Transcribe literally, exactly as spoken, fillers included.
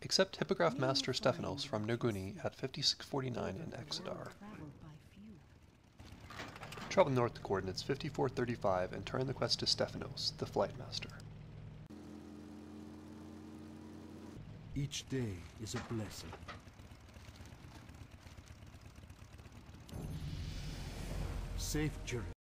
Accept Hippogryph Master Stephanos from NURGUNI at fifty-six forty-nine in EXODAR. Travel north to coordinates fifty-four thirty-five and turn the quest to Stephanos, the Flight Master. Each day is a blessing. Safe journey.